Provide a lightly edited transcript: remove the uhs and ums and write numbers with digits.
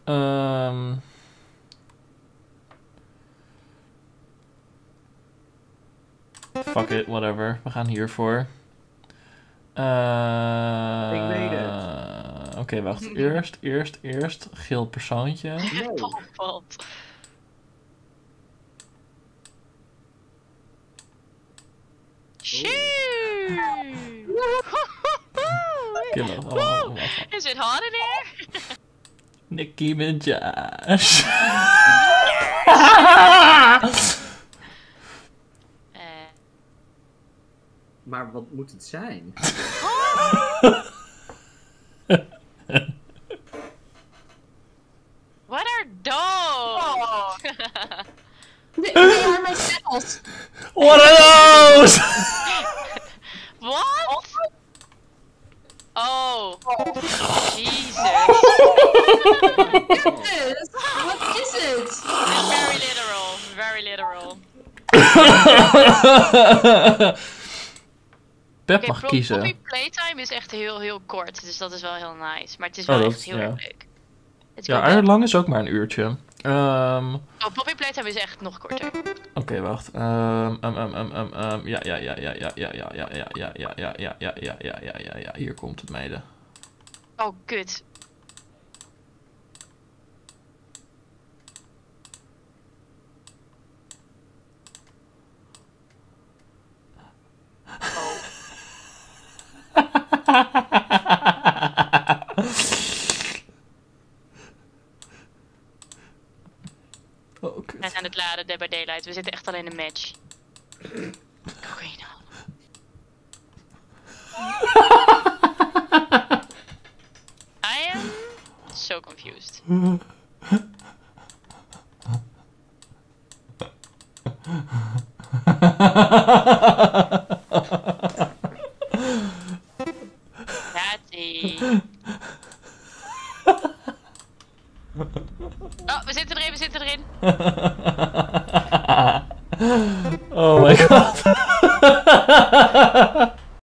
Fuck it, whatever. We gaan hiervoor. Ik weet het. Oké, wacht. Eerst. Geel persoontje. No. Is it hot in here? Nicki Minaj. Maar wat moet het zijn? What are those? They are my saddles. What are those? What? Oh. Jesus. What is it? Very literal. Very literal. Pep mag kiezen. Poppy playtime is echt heel kort, dus dat is wel heel nice. Maar het is wel echt heel erg leuk. Ja, Iron is ook maar een uurtje. Poppy playtime is echt nog korter. Oké, wacht. Ja, hier komt het mede. Oh, kut. We zijn het laden, Dead by Daylight. We zitten echt alleen in een match. Oké, nou. I am so confused. Natty. Oh, we zitten erin. Oh my god.